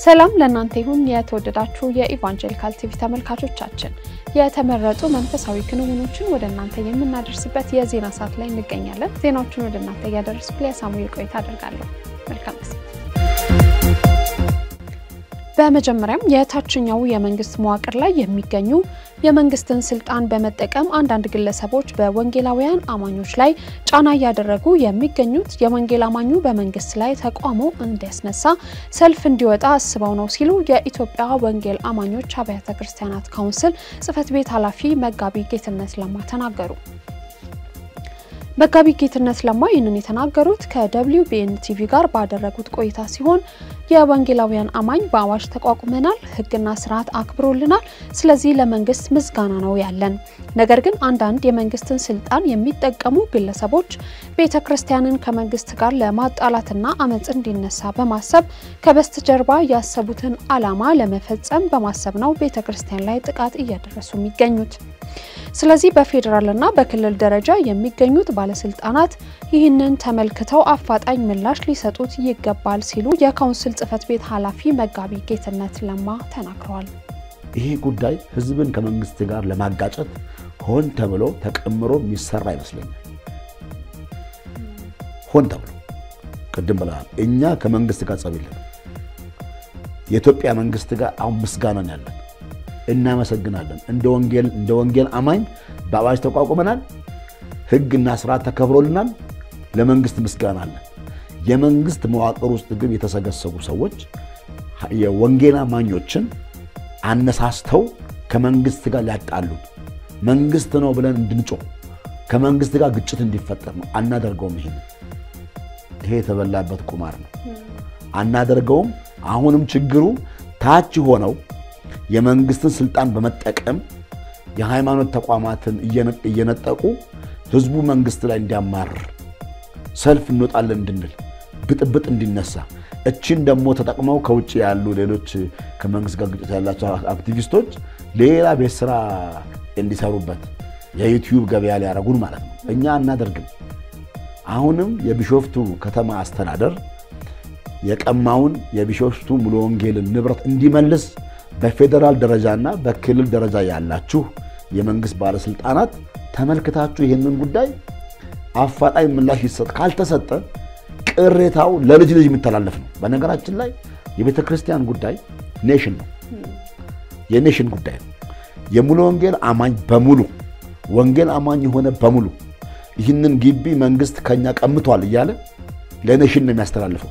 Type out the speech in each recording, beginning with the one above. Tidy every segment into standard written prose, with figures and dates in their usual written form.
ሰላም ለእናንተ ይሁን የተወደዳችሁ የኢቫንጀሊካል ቲቪ ተመልካቾቻችን የተመረጡ መንፈሳዊ ክንውኖችን ወደ እናንተ የምናደርስበት የዜና ሰዓት ላይ እንገኛለን። ዜናዎቹን ወደ እናንተ ያደረስኩ ለሳሙኤል ቆይታ አደርጋለሁ። መልካም ጊዜ። በመጀመሪያም የታችኛው የመንግስት መዋቅር ላይ የሚገኙ የመንግስትን ስልጣን በመጠቀም አንዳንድ ግለሰቦች በወንጌላውያን አማኞች ላይ ጫና ያደረጉ የሚገኙት የወንጌል አማኙ በመንግስት ላይ ተቋሞ እንዲያስነሳ ሰልፍ እንዲወጣ አስበው ነው ሲሉ የኢትዮጵያ ወንጌል አማኞች አብያተ ክርስቲያናት ካውንስል ጽፈት ቤት ኃላፊ መጋቢ ጌትነት ለማ ተናገሩ። መጋቢ ጌትነት ለማ ይህንን የተናገሩት ከWBN ቲቪ ጋር ባደረጉት ቆይታ ሲሆን የወንጌላውያን አማኝ በአዋጅ ተቋቁመናል፣ ህግና ስርዓት አክብሮልናል፣ ስለዚህ ለመንግስት ምስጋና ነው ያለን። ነገር ግን አንዳንድ የመንግስትን ስልጣን የሚጠቀሙ ግለሰቦች ቤተክርስቲያንን ከመንግስት ጋር ለማጣላትና አመጽ እንዲነሳ በማሰብ ከበስተጀርባ ያሰቡትን አላማ ለመፈጸም በማሰብ ነው ቤተክርስቲያን ላይ ጥቃት እያደረሱ የሚገኙት። ስለዚህ በፌደራልና በክልል ደረጃ የሚገኙት ባለስልጣናት ይህንን ተመልክተው አፋጣኝ ምላሽ ሊሰጡት ይገባል ሲሉ የካውንስል ጽፈት ቤት ኃላፊ መጋቢ ጌትነት ለማ ተናግረዋል። ይሄ ጉዳይ ህዝብን ከመንግስት ጋር ለማጋጨት ሆን ተብሎ ተቀምሮ የሚሰራ ይመስለኛል። ሆን ተብሎ ቅድም ብለናል። እኛ ከመንግስት ጋር ጸብ የለም። የኢትዮጵያ መንግስት ጋር አሁን ምስጋና ነው ያለን። እናመሰግናለን። እንደ ወንጌል አማኝ በአዋጅ ተቋቁመናል፣ ህግና ስርዓት ተከብሮልናል፣ ለመንግስት ምስጋና አለን። የመንግስት መዋቅር ውስጥ ግን የተሰገሰጉ ሰዎች የወንጌል አማኞችን አነሳስተው ከመንግስት ጋር ሊያጣሉ መንግስት ነው ብለን እንድንጮህ ከመንግስት ጋር ግጭት እንዲፈጠር ነው። አናደርገውም። ይሄ የተበላበት ቁማር ነው። አናደርገውም። አሁንም ችግሩ ታች ሆነው የመንግስትን ስልጣን በመጠቀም የሃይማኖት ተቋማትን እየነጠቁ ህዝቡ መንግስት ላይ እንዲያማርር ሰልፍ እንወጣለን እንድንል ብጥብጥ እንዲነሳ እቺን ደግሞ ተጠቅመው ከውጭ ያሉ ሌሎች ከመንግስት ጋር ግጭት ያላቸው አክቲቪስቶች ሌላ ቤስራ እንዲሰሩበት የዩቲዩብ ገበያ ላይ ያረጉን ማለት ነው። እኛ እናደርግም። አሁንም የቢሾፍቱ ከተማ አስተዳደር የቀማውን የቢሾፍቱ ሙሉ ወንጌልን ንብረት እንዲመልስ በፌደራል ደረጃና በክልል ደረጃ ያላችሁ የመንግስት ባለስልጣናት ተመልክታችሁ ይሄንን ጉዳይ አፋጣኝ ምላሽ ይሰጥ። ካልተሰጠ ቅሬታው ለልጅ ልጅ የሚተላለፍ ነው። በነገራችን ላይ የቤተክርስቲያን ጉዳይ ኔሽን ነው። የኔሽን ጉዳይ ነው። የሙሉ ወንጌል አማኝ በሙሉ ወንጌል አማኝ የሆነ በሙሉ ይህንን ግቢ መንግስት ከኛ ቀምቷል እያለ ለኔሽን ነው የሚያስተላልፈው።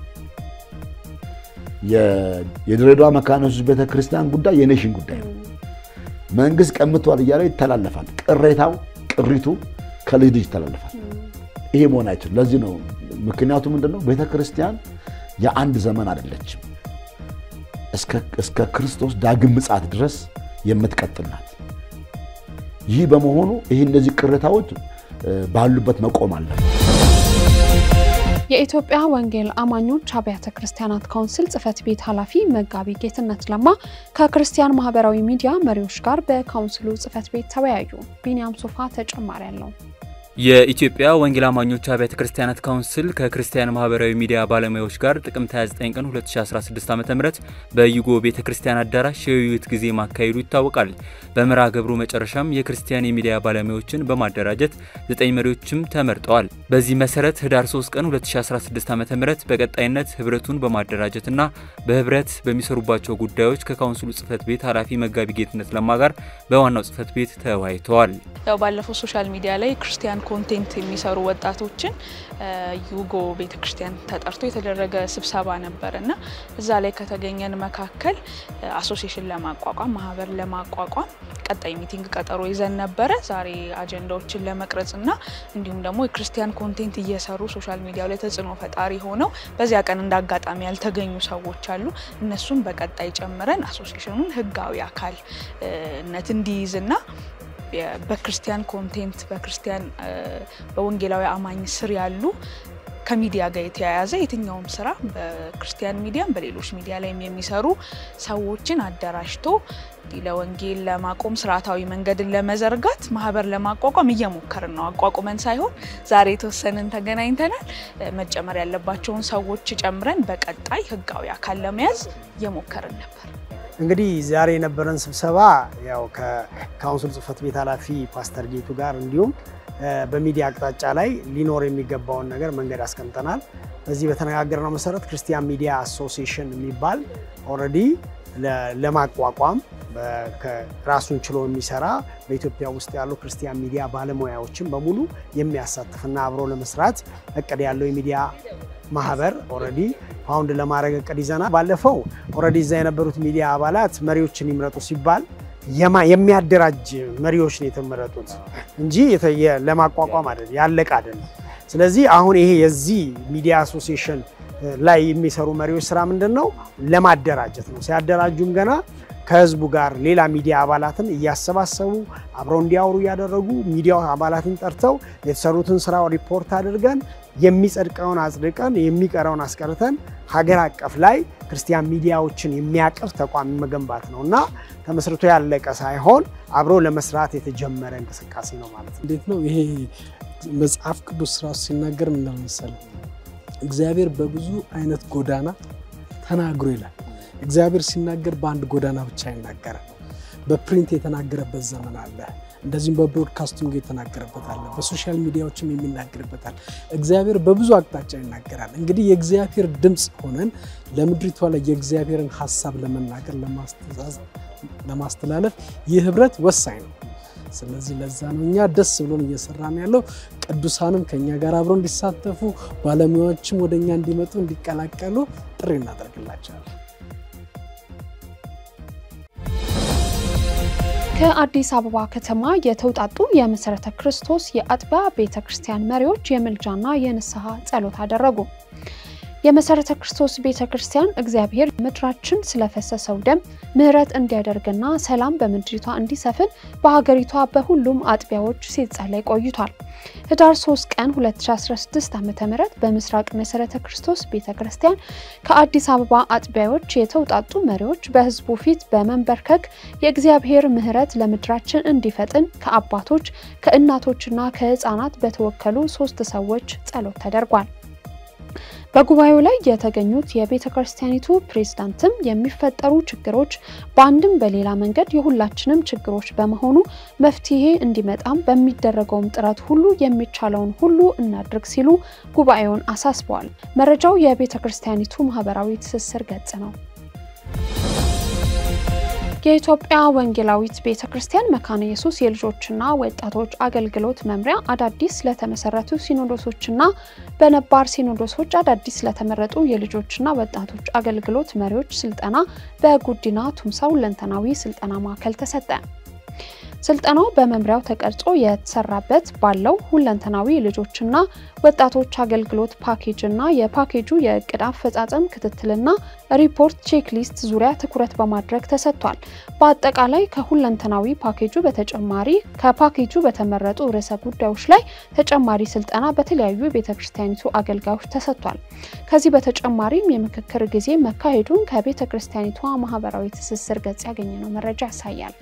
የድሬዳዋ መካነ ኢየሱስ ቤተክርስቲያን ጉዳይ የኔሽን ጉዳይ ነው። መንግስት ቀምቷል እያለ ይተላለፋል። ቅሪቱ ከልጅ ልጅ ይተላለፋል። ይሄ መሆን አይችልም። ለዚህ ነው ምክንያቱ ምንድነው? ቤተክርስቲያን የአንድ ዘመን አይደለችም። እስከ ክርስቶስ ዳግም ምጽአት ድረስ የምትቀጥል ናት። ይህ በመሆኑ እነዚህ ቅሬታዎች ባሉበት መቆም አለበት። የኢትዮጵያ ወንጌል አማኞች አብያተ ክርስቲያናት ካውንስል ጽፈት ቤት ኃላፊ መጋቢ ጌትነት ለማ ከክርስቲያን ማህበራዊ ሚዲያ መሪዎች ጋር በካውንስሉ ጽፈት ቤት ተወያዩ። ቢኒያም ሶፋ ተጨማሪ ያለው የኢትዮጵያ ወንጌል አማኞች አብያተ ክርስቲያናት ካውንስል ከክርስቲያን ማህበራዊ ሚዲያ ባለሙያዎች ጋር ጥቅምት 29 ቀን 2016 ዓ.ም በዩጎ ቤተክርስቲያን አዳራሽ የውይይት ጊዜ ማካሄዱ ይታወቃል። በመርሃ ግብሩ መጨረሻም የክርስቲያን የሚዲያ ባለሙያዎችን በማደራጀት 9 መሪዎችም ተመርጠዋል። በዚህ መሰረት ህዳር 3 ቀን 2016 ዓ.ም በቀጣይነት ህብረቱን በማደራጀትና በህብረት በሚሰሩባቸው ጉዳዮች ከካውንስሉ ጽፈት ቤት ኃላፊ መጋቢ ጌትነት ለማ ጋር በዋናው ጽፈት ቤት ተወያይተዋል። ያው ባለፈው ሶሻል ሚዲያ ላይ ክርስቲያን ኮንቴንት የሚሰሩ ወጣቶችን ዩጎ ቤተክርስቲያን ተጠርቶ የተደረገ ስብሰባ ነበርና እዛ ላይ ከተገኘን መካከል አሶሲዬሽን ለማቋቋም ማህበር ለማቋቋም ቀጣይ ሚቲንግ ቀጠሮ ይዘን ነበር። ዛሬ አጀንዳዎችን ለመቅረጽና እንዲሁም ደግሞ የክርስቲያን ኮንቴንት እየሰሩ ሶሻል ሚዲያው ላይ ተጽዕኖ ፈጣሪ ሆነው በዚያ ቀን እንዳጋጣሚ ያልተገኙ ሰዎች አሉ። እነሱን በቀጣይ ጨምረን አሶሲዬሽኑን ህጋዊ አካልነት እንዲይዝና በክርስቲያን ኮንቴንት በክርስቲያን በወንጌላዊ አማኝ ስር ያሉ ከሚዲያ ጋር የተያያዘ የትኛውም ስራ በክርስቲያን ሚዲያም በሌሎች ሚዲያ ላይም የሚሰሩ ሰዎችን አደራጅቶ ለወንጌል ለማቆም ስርዓታዊ መንገድን ለመዘርጋት ማህበር ለማቋቋም እየሞከርን ነው። አቋቁመን ሳይሆን ዛሬ ተወሰነን ተገናኝተናል። መጨመር ያለባቸውን ሰዎች ጨምረን በቀጣይ ህጋዊ አካል ለመያዝ እየሞከርን ነበር። እንግዲህ ዛሬ የነበረን ስብሰባ ያው ከካውንስል ጽፈት ቤት ኃላፊ ፓስተር ጌቱ ጋር እንዲሁም በሚዲያ አቅጣጫ ላይ ሊኖር የሚገባውን ነገር መንገድ አስቀምጠናል። በዚህ በተነጋገርነው መሰረት ክርስቲያን ሚዲያ አሶሲዬሽን የሚባል ኦሬዲ ለማቋቋም ራሱን ችሎ የሚሰራ በኢትዮጵያ ውስጥ ያሉ ክርስቲያን ሚዲያ ባለሙያዎችን በሙሉ የሚያሳትፍና አብሮ ለመስራት እቅድ ያለው የሚዲያ ማህበር ኦሬዲ ፋውንድ ለማድረግ እቅድ ይዘናል። ባለፈው ኦሬዲ እዛ የነበሩት ሚዲያ አባላት መሪዎችን ይምረጡ ሲባል የሚያደራጅ መሪዎች ነው የተመረጡት እንጂ ለማቋቋም አይደለም ያለቀ አይደለም። ስለዚህ አሁን ይሄ የዚህ ሚዲያ አሶሲዬሽን ላይ የሚሰሩ መሪዎች ስራ ምንድነው? ለማደራጀት ነው። ሲያደራጁም ገና ከህዝቡ ጋር ሌላ ሚዲያ አባላትን እያሰባሰቡ አብረው እንዲያወሩ ያደረጉ ሚዲያ አባላትን ጠርተው የተሰሩትን ስራው ሪፖርት አድርገን የሚጸድቀውን አጽድቀን የሚቀረውን አስቀርተን ሀገር አቀፍ ላይ ክርስቲያን ሚዲያዎችን የሚያቀፍ ተቋም መገንባት ነውና ተመስርቶ ያለቀ ሳይሆን አብሮ ለመስራት የተጀመረ እንቅስቃሴ ነው ማለት ነው። እንዴት ነው ይሄ መጽሐፍ ቅዱስ ራሱ ሲናገር ምን እንደምሰል እግዚአብሔር በብዙ አይነት ጎዳና ተናግሮ ይላል። እግዚአብሔር ሲናገር በአንድ ጎዳና ብቻ አይናገርም። በፕሪንት የተናገረበት ዘመን አለ፣ እንደዚህም በብሮድካስቲንግ የተናገረበት አለ፣ በሶሻል ሚዲያዎችም የሚናገርበት አለ። እግዚአብሔር በብዙ አቅጣጫ ይናገራል። እንግዲህ የእግዚአብሔር ድምጽ ሆነን ለምድሪቷ ላይ የእግዚአብሔርን ሐሳብ ለመናገር ለማስተላለፍ ይህ ህብረት ወሳኝ ነው። ስለዚህ ለዛ ነው እኛ ደስ ብሎን እየሰራን ያለው። ቅዱሳንም ከኛ ጋር አብረው እንዲሳተፉ ባለሙያዎችም ወደኛ እንዲመጡ እንዲቀላቀሉ ጥሪ እናደርግላቸዋለን። ከአዲስ አበባ ከተማ የተውጣጡ የመሰረተ ክርስቶስ የአጥቢያ ቤተክርስቲያን መሪዎች የምልጃና የንስሐ ጸሎት አደረጉ። የመሰረተ ክርስቶስ ቤተክርስቲያን እግዚአብሔር ምድራችን ስለፈሰሰው ደም ምህረት እንዲያደርግና ሰላም በምድሪቷ እንዲሰፍን በሀገሪቷ በሁሉም አጥቢያዎች ሲጸለይ ቆይቷል። ህዳር 3 ቀን 2016 ዓ.ም በምስራቅ መሰረተ ክርስቶስ ቤተክርስቲያን ከአዲስ አበባ አጥቢያዎች የተውጣጡ መሪዎች በህዝቡ ፊት በመንበርከክ የእግዚአብሔር ምህረት ለምድራችን እንዲፈጥን ከአባቶች ከእናቶችና ከህፃናት በተወከሉ 3 ሰዎች ጸሎት ተደርጓል። በጉባኤው ላይ የተገኙት የቤተክርስቲያኒቱ ፕሬዝዳንትም የሚፈጠሩ ችግሮች በአንድም በሌላ መንገድ የሁላችንም ችግሮች በመሆኑ መፍትሄ እንዲመጣም በሚደረገው ጥረት ሁሉ የሚቻለውን ሁሉ እናድርግ ሲሉ ጉባኤውን አሳስበዋል። መረጃው የቤተክርስቲያኒቱ ማህበራዊ ትስስር ገጽ ነው። የኢትዮጵያ ወንጌላዊት ቤተክርስቲያን መካነ ኢየሱስ የልጆችና ወጣቶች አገልግሎት መምሪያ አዳዲስ ለተመሰረቱ ሲኖዶሶችና በነባር ሲኖዶሶች አዳዲስ ለተመረጡ የልጆችና ወጣቶች አገልግሎት መሪዎች ስልጠና በጉዲና ቱምሳ ሁለንተናዊ ስልጠና ማዕከል ተሰጠ። ስልጠናው በመምሪያው ተቀርጾ የተሰራበት ባለው ሁለንተናዊ ልጆችና ወጣቶች አገልግሎት ፓኬጅና የፓኬጁ የእቅድ አፈጻጸም ክትትልና ሪፖርት ቼክሊስት ዙሪያ ትኩረት በማድረግ ተሰጥቷል። በአጠቃላይ ከሁለንተናዊ ፓኬጁ በተጨማሪ ከፓኬጁ በተመረጡ ርዕሰ ጉዳዮች ላይ ተጨማሪ ስልጠና በተለያዩ ቤተክርስቲያኒቱ አገልጋዮች ተሰጥቷል። ከዚህ በተጨማሪም የምክክር ጊዜ መካሄዱን ከቤተክርስቲያኒቱ ማህበራዊ ትስስር ገጽ ያገኘነው መረጃ ያሳያል።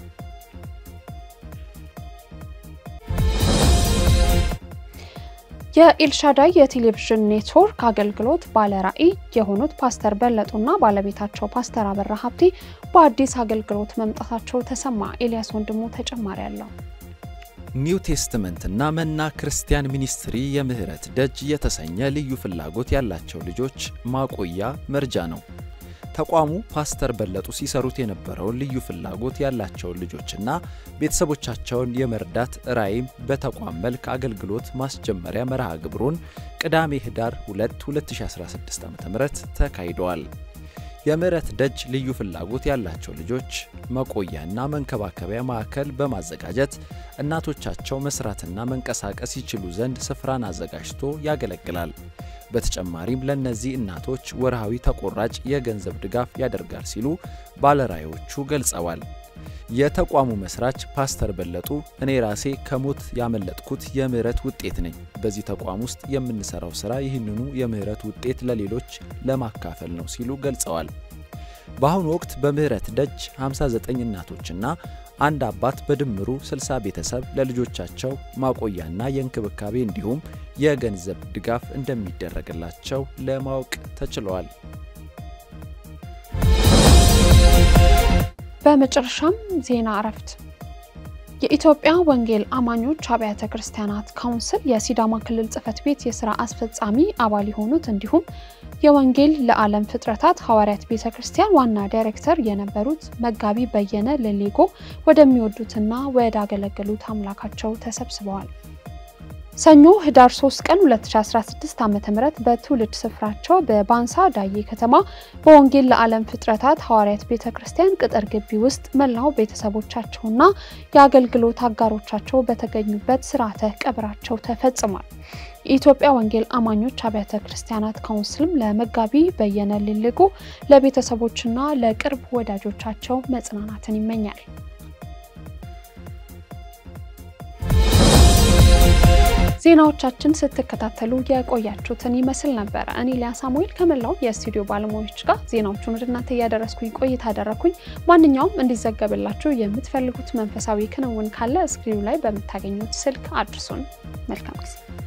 የኤልሻዳይ የቴሌቪዥን ኔትወርክ አገልግሎት ባለራዕይ የሆኑት ፓስተር በለጡና ባለቤታቸው ፓስተር አበራ ሀብቴ በአዲስ አገልግሎት መምጣታቸው ተሰማ። ኤልያስ ወንድሙ ተጨማሪ ያለው ኒው ቴስተመንት እና መና ክርስቲያን ሚኒስትሪ የምህረት ደጅ የተሰኘ ልዩ ፍላጎት ያላቸው ልጆች ማቆያ መርጃ ነው። ተቋሙ ፓስተር በለጡ ሲሰሩት የነበረው ልዩ ፍላጎት ያላቸው ልጆችና ቤተሰቦቻቸውን የመርዳት ራዕይም በተቋም መልክ አገልግሎት ማስጀመሪያ መርሃ ግብሩን ቅዳሜ ህዳር 2 2016 ዓ.ም ተካሂዷል። የምህረት ደጅ ልዩ ፍላጎት ያላቸው ልጆች መቆያና መንከባከቢያ ማዕከል በማዘጋጀት እናቶቻቸው መስራትና መንቀሳቀስ ይችሉ ዘንድ ስፍራን አዘጋጅቶ ያገለግላል። በተጨማሪም ለነዚህ እናቶች ወርሃዊ ተቆራጭ የገንዘብ ድጋፍ ያደርጋል ሲሉ ባለራዕዮቹ ገልጸዋል። የተቋሙ መስራች ፓስተር በለጡ እኔ ራሴ ከሞት ያመለጥኩት የምህረት ውጤት ነኝ። በዚህ ተቋም ውስጥ የምንሰራው ስራ ይህንኑ የምህረት ውጤት ለሌሎች ለማካፈል ነው ሲሉ ገልጸዋል። በአሁኑ ወቅት በምህረት ደጅ 59 እናቶችና አንድ አባት በድምሩ 60 ቤተሰብ ለልጆቻቸው ማቆያና የእንክብካቤ እንዲሁም የገንዘብ ድጋፍ እንደሚደረግላቸው ለማወቅ ተችሏል። በመጨረሻም ዜና አረፍት የኢትዮጵያ ወንጌል አማኞች አብያተ ክርስቲያናት ካውንስል የሲዳማ ክልል ጽፈት ቤት የሥራ አስፈጻሚ አባል የሆኑት እንዲሁም የወንጌል ለዓለም ፍጥረታት ሐዋርያት ቤተክርስቲያን ዋና ዳይሬክተር የነበሩት መጋቢ በየነ ለሌጎ ወደሚወዱትና ወዳገለገሉት አምላካቸው ተሰብስበዋል። ሰኞ ህዳር 3 ቀን 2016 ዓ.ም በትውልድ ስፍራቸው በባንሳ ዳዬ ከተማ በወንጌል ለዓለም ፍጥረታት ሐዋርያት ቤተክርስቲያን ቅጥር ግቢ ውስጥ መላው ቤተሰቦቻቸውና የአገልግሎት አጋሮቻቸው በተገኙበት ሥርዓተ ቀብራቸው ተፈጽሟል። የኢትዮጵያ ወንጌል አማኞች አብያተ ክርስቲያናት ካውንስልም ለመጋቢ በየነ ለሌጎ ለቤተሰቦችና ለቅርብ ወዳጆቻቸው መጽናናትን ይመኛል። ዜናዎቻችን ስትከታተሉ የቆያችሁትን ይመስል ነበር። እኔ ሊያሳሙኤል ከመላው የስቱዲዮ ባለሙያዎች ጋር ዜናዎቹን ወደ እናንተ ያደረስኩኝ ቆይታ አደረኩኝ። ማንኛውም እንዲዘገብላችሁ የምትፈልጉት መንፈሳዊ ክንውን ካለ ስክሪኑ ላይ በመታገኙት ስልክ አድርሱን። መልካም ጊዜ